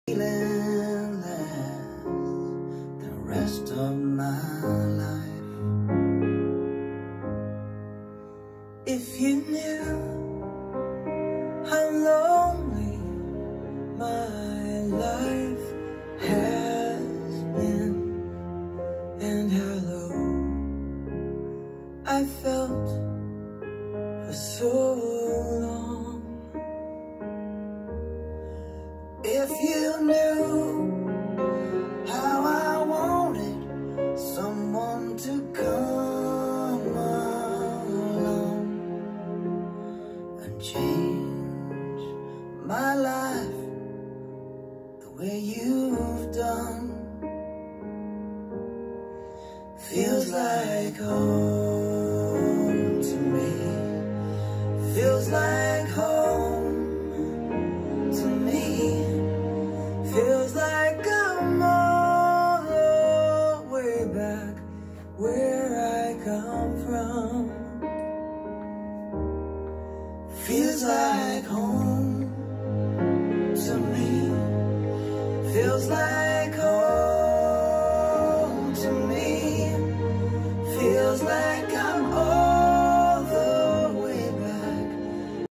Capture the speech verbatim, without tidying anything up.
feeling last the rest of my life. If you knew how lonely my life has been and how low I felt for so long. If you knew how I wanted someone to come along and change my life the way you've done, feels like home to me, feels like home to me, feels like I'm all the way back where I come from.